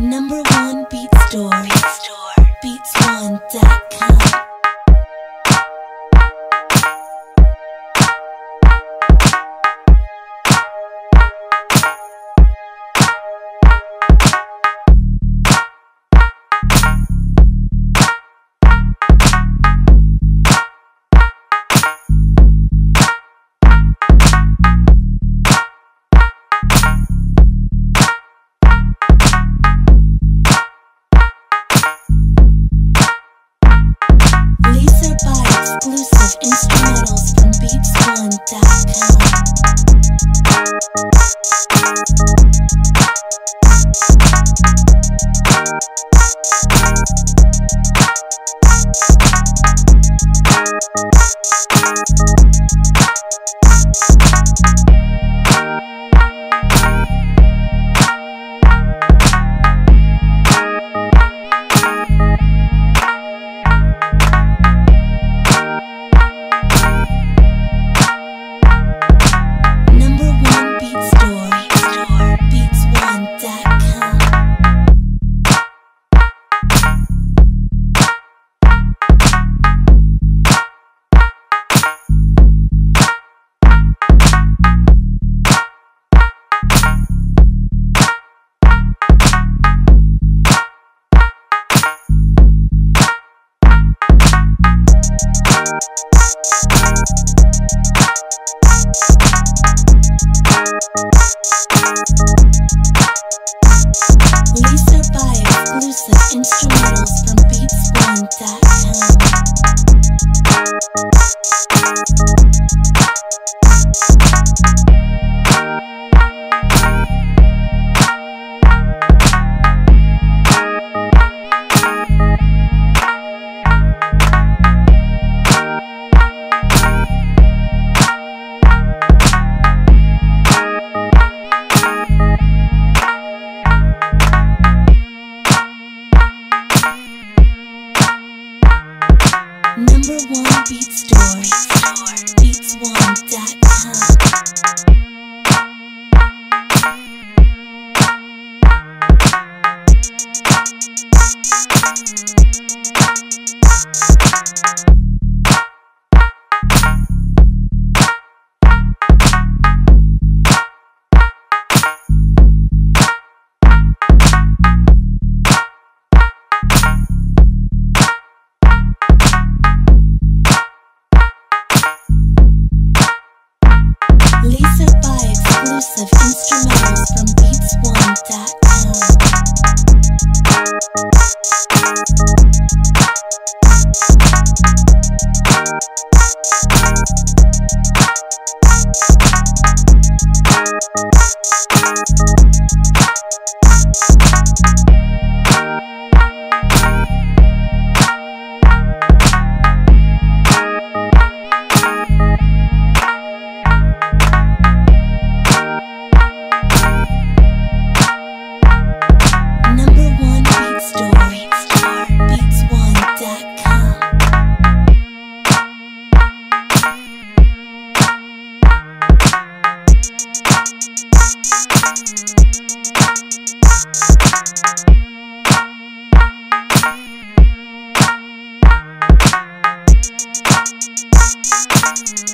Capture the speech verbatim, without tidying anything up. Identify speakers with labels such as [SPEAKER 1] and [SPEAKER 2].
[SPEAKER 1] Number one beat store, beat store, beats one dot com. Exclusive instrumentals from beats one dot com. Lisa by exclusive instrumentals from beats one dot com. Number one beat store, beats one dot com. Lisa by exclusive instrumentals from beats one dot com. We'll be right back.